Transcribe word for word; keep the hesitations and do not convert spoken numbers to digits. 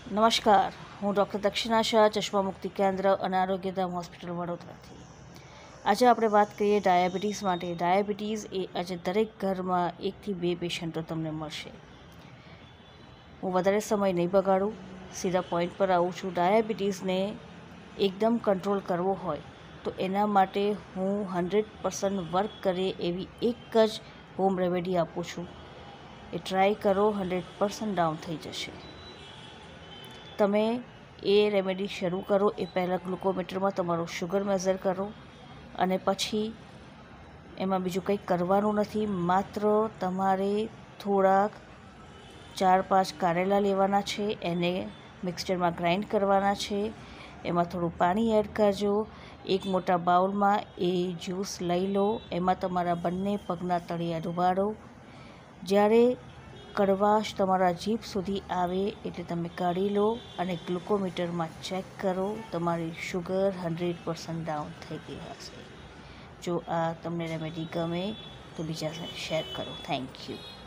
નમસ્કાર, હું ડૉક્ટર દક્ષિણા શાહ, ચશ્મા મુક્તિ કેન્દ્ર અને આરોગ્યધામ હોસ્પિટલ વડોદરાથી. આજે આપણે વાત કરીએ ડાયાબિટીસ માટે. ડાયાબિટીસ એ આજે દરેક ઘરમાં એકથી બે પેશન્ટો તમને મળશે. હું વધારે સમય નહીં બગાડું, સીધા પોઈન્ટ પર આવું છું. ડાયાબિટીસને એકદમ કંટ્રોલ કરવો હોય તો એના માટે હું હંડ્રેડ પર્સન્ટ વર્ક કરે એવી એક જ હોમ રેમેડી આપું છું. એ ટ્રાય કરો, હંડ્રેડ પર્સન્ટ ડાઉન થઈ જશે. તમે એ રેમેડી શરૂ કરો એ પહેલાં ગ્લુકોમીટરમાં તમારું શુગર મેઝર કરો અને પછી એમાં બીજું કંઈ કરવાનું નથી. માત્ર તમારે થોડાક ચાર પાંચ કારેલા લેવાના છે, એને મિક્સચરમાં ગ્રાઇન્ડ કરવાના છે. એમાં થોડું પાણી એડ કરજો. એક મોટા બાઉલમાં એ જ્યુસ લઈ લો. એમાં તમારા બંને પગના તળિયા ડુબાડો. જ્યારે કડવાશ તમારા જીભ સુધી આવે એટલે તમે કાઢી લો અને ગ્લુકોમીટરમાં ચેક કરો. તમારી શુગર હંડ્રેડ પર્સન્ટ ડાઉન થઈ ગઈ હશે. જો આ તમને રેમેડી ગમે તો બીજા સાથે શેર કરો. Thank you.